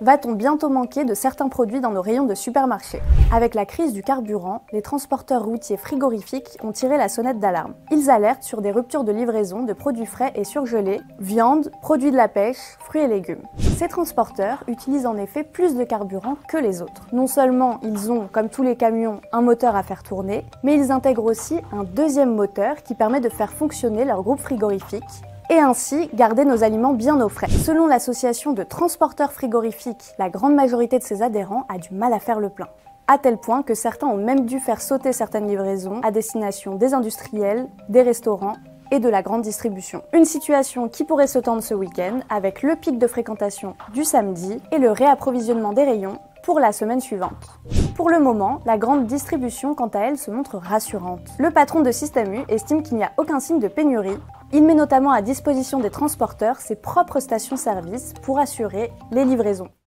Va-t-on bientôt manquer de certains produits dans nos rayons de supermarché? Avec la crise du carburant, les transporteurs routiers frigorifiques ont tiré la sonnette d'alarme. Ils alertent sur des ruptures de livraison de produits frais et surgelés, viande, produits de la pêche, fruits et légumes. Ces transporteurs utilisent en effet plus de carburant que les autres. Non seulement ils ont, comme tous les camions, un moteur à faire tourner, mais ils intègrent aussi un deuxième moteur qui permet de faire fonctionner leur groupe frigorifique et ainsi garder nos aliments bien au frais. Selon l'association de transporteurs frigorifiques, la grande majorité de ses adhérents a du mal à faire le plein. À tel point que certains ont même dû faire sauter certaines livraisons à destination des industriels, des restaurants et de la grande distribution. Une situation qui pourrait se tendre ce week-end avec le pic de fréquentation du samedi et le réapprovisionnement des rayons pour la semaine suivante. Pour le moment, la grande distribution, quant à elle, se montre rassurante. Le patron de Système U estime qu'il n'y a aucun signe de pénurie. Il met notamment à disposition des transporteurs ses propres stations-service pour assurer les livraisons.